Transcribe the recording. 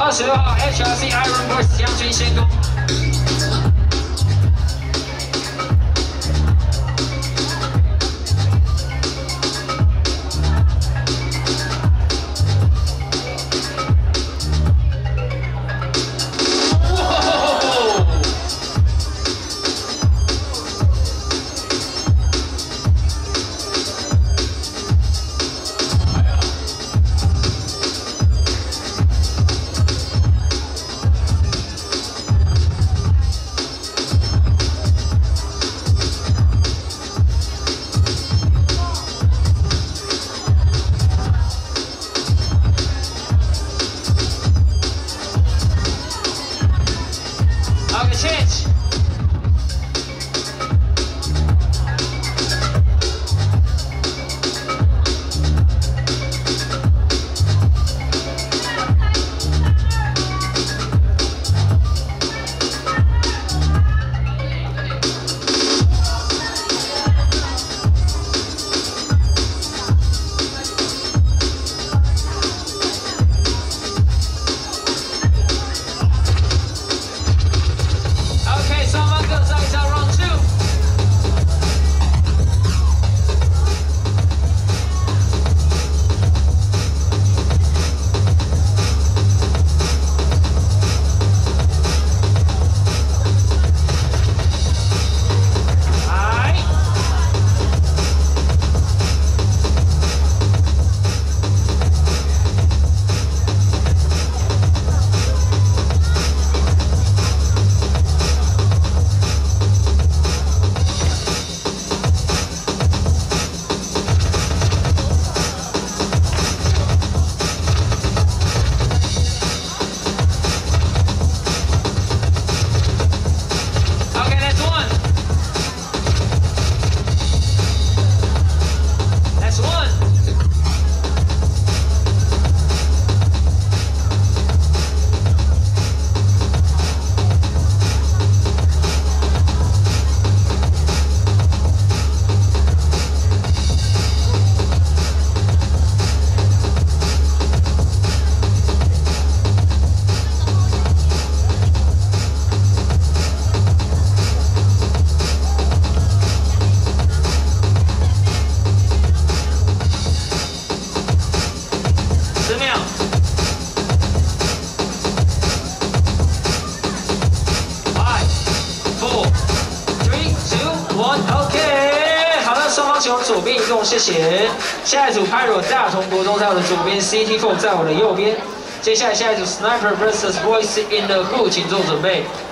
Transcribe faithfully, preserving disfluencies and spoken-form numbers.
二十六号 H R C Iron Boys 将军先攻。 Change. OK， 好的，双方请往左边移动，谢谢。下一组 Pyro 大同国中在我的左边 ，C T four 在我的右边。接下来下一组 Sniper versus Boys in the Hood， 请做准备。